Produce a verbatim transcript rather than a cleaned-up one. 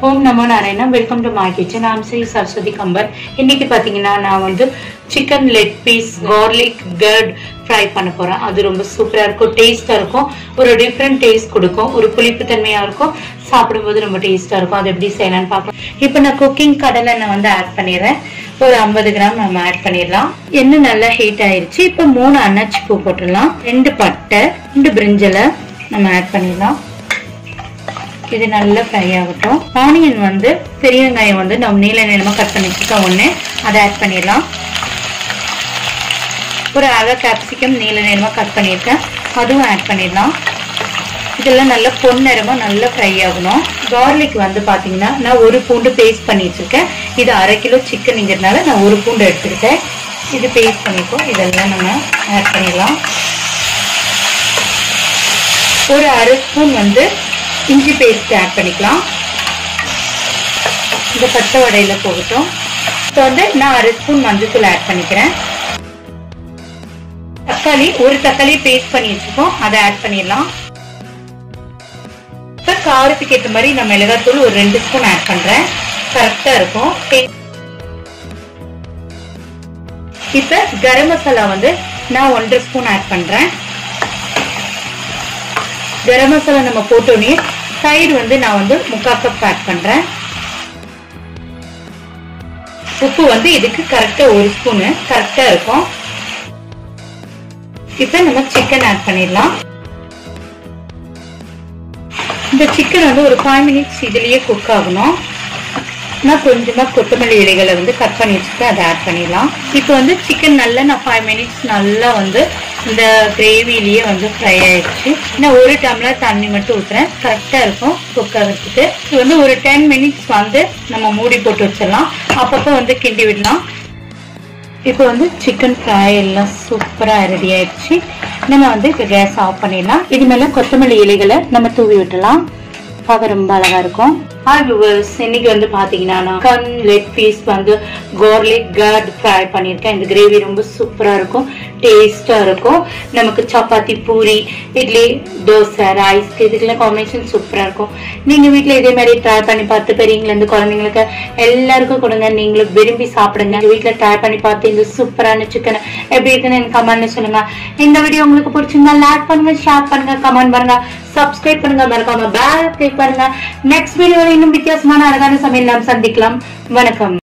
Om Namo Narayanaya. Welcome to my kitchen. I am saraswathi kambar. இன்னைக்கு பாத்தீங்கன்னா நான் வந்து chicken leg piece garlic curd fry பண்ண போறேன். அது ரொம்ப சூப்பரா இருக்கும், டேஸ்டா இருக்கும், ஒரு டிஃபரண்ட் டேஸ்ட் கொடுக்கும், ஒரு புளிப்பு தன்மையா இருக்கும், சாப்பிடும்போது ரொம்ப டேஸ்டா இருக்கும். அது எப்படி செய்யலாம்னு பார்க்கலாம். இப்போ நான் குக்கிங் கடலை நான் வந்து ஆட் பண்ணிடுறேன். ஒரு ஐம்பது கிராம் நம்ம ஆட் பண்ணிடலாம். எண்ணெய் நல்லா ஹீட் ஆயிருச்சு. இப்போ மூணு அன்னாச்சி பூ போட்டுடலாம், ரெண்டு பட்டை, ரெண்டு பிரிஞ்சலை நம்ம ஆட் பண்ணிடலாம். இது நல்லா ஃப்ரை ஆகட்டும். ஆனியன் வந்து பெரிய வெங்காயம் வந்து நம்ம நீல நீளமா கட் பண்ணி வச்சுக்கோம், ஒன்று அதை ஆட் பண்ணிடலாம். ஒரு அரை கேப்சிகம் நீல நீளமா கட் பண்ணியிருக்கேன், அதுவும் ஆட் பண்ணிடலாம். இதெல்லாம் நல்லா பொன்னிறமா நல்லா ஃப்ரை ஆகணும். கார்லிக் வந்து பாத்தீங்கன்னா நான் ஒரு பூண்டு பேஸ்ட் பண்ணி வச்சிருக்கேன். இது அரை கிலோ சிக்கன்ங்கிறதுனால நான் ஒரு பூண்டு எடுத்துக்கிட்டேன். இது பேஸ்ட் பண்ணிப்போம். இதெல்லாம் நம்ம ஆட் பண்ணிடலாம். ஒரு அரை ஸ்பூன் வந்து இஞ்சி பேஸ்ட் ஆட் பண்ணிக்கலாம். இந்த பச்சை வடையில போகட்டும். இப்போ வந்து நான் அரை ஸ்பூன் மஞ்சள் ஆட் பண்ணிக்கிறேன். தக்காளி ஒரு தக்காளி பேஸ்ட் பண்ணி வச்சுக்கோம், அதை ஆட் பண்ணிடலாம். இப்போ காரத்துக்கு ஏற்ற மாதிரி நான் மிளகாத்தூள் ஒரு ரெண்டு ஸ்பூன் ஆட் பண்றேன், கரெக்டா இருக்கும். இப்ப கரம் மசாலா வந்து நான் ஒன்றரை ஸ்பூன் ஆட் பண்றேன். கரம் மசாலா நம்ம போட்டோன்னே தயிர் வந்து நான் வந்து முக்கால் கப் ஆட் பண்றேன். உப்பு வந்து இதுக்கு கரெக்டா ஒரு ஸ்பூனு கரெக்டா இருக்கும். இப்ப நம்ம சிக்கன் ஆட் பண்ணிடலாம். இந்த சிக்கன் வந்து ஒரு ஃபைவ் மினிட்ஸ் இதுலயே குக் ஆகணும். நான் கொஞ்சமா கொத்தமல்லி இலைகளை வந்து கட் பண்ணி வச்சுட்டு அதை ஆட் பண்ணிடலாம். இப்போ வந்து சிக்கன் நல்லா நான் ஃபைவ் மினிட்ஸ் நல்லா வந்து இந்த கிரேவிலேயே வந்து ஃப்ரை ஆயிடுச்சு. நான் ஒரு டம்ளர் தண்ணி மட்டும் ஊற்றுறேன், கரெக்டா இருக்கும் குக் ஆகிறதுக்கு. இது வந்து ஒரு டென் மினிட்ஸ் வந்து நம்ம மூடி போட்டு வச்சிடலாம், அப்பப்போ வந்து கிண்டி விடலாம். இப்போ வந்து சிக்கன் ஃப்ரை எல்லாம் சூப்பரா ரெடி ஆயிடுச்சு. நம்ம வந்து இப்போ கேஸ் ஆஃப் பண்ணிடலாம். இது மேல கொத்தமல்லி இலைகளை நம்ம தூவி விட்டுலாம், பார்க்க ரொம்ப அழகா இருக்கும். ஹாய் வியூவர்ஸ், இன்னைக்கு வந்து பாத்தீங்கன்னா நான் கன் லெக் பீஸ் வந்து கார்லிக் கர்ட் ஃப்ரை பண்ணியிருக்கேன். இந்த கிரேவி ரொம்ப சூப்பரா இருக்கும், டேஸ்டா இருக்கும். நமக்கு சப்பாத்தி, பூரி, இட்லி, தோசை, ரைஸ் இதுக்கெல்லாம் காம்பினேஷன் சூப்பரா இருக்கும். நீங்க வீட்டுல இதே மாதிரி ட்ரை பண்ணி பார்த்து பெரியவங்கள இருந்து குழந்தைங்களுக்கு எல்லாருக்கும் கொடுங்க, நீங்களும் விரும்பி சாப்பிடுங்க. வீட்டுல ட்ரை பண்ணி பார்த்து இந்த சூப்பரான சிக்கன் எப்படி இருக்குன்னு எனக்கு கமெண்ட்ல சொல்லுங்க. இந்த வீடியோ உங்களுக்கு பிடிச்சிருந்தா லைக் பண்ணுங்க, ஷேர் பண்ணுங்க, கமெண்ட் பண்ணுங்க, சப்ஸ்கிரைப் பண்ணுங்க, மறக்காம பெல் கிளிக் பண்ணுங்க. நெக்ஸ்ட் வீடியோல இன்னும் வித்தியாசமான அழகான சமையல் நாம் சந்திக்கலாம். வணக்கம்.